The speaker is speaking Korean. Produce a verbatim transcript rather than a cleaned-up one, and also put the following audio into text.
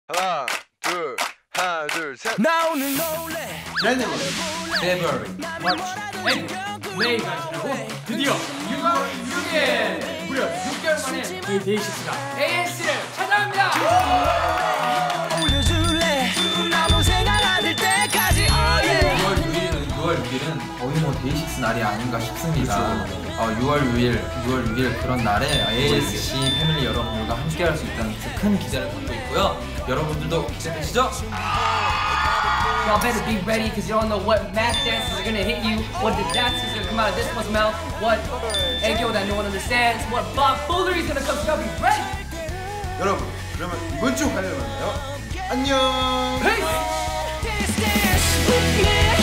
하나, 둘, 하나, 둘, 셋. 나 오늘 놀래. January, February, March, April, 메이가 지나고 드디어 유월 육 일 무려 육 개월 만에 저희 데이식스가 에이에스를 찾아갑니다. 올려줄래. 아무 생각 안 들 때까지. 유월 육 일은 유월 육 일은 거의 뭐 데이식스 날이 아닌가 싶습니다. 어, 유월 육 일, 유월 육 일 그런 날에 에이에스씨 패밀리 여러분들과 함께할 수 있다는 큰 기대를 갖고 있고요. 여러분들도 기대되시죠? Y'all better be ready because y'all know what math dances are gonna hit you, what the dances are gonna come out of this one's mouth, what 애교 that no one understands, what foolery is gonna come. So y'all be ready. 여러분, 그러면 이번 주 화요일 만나요. 안녕. Peace. Dance, dance with me.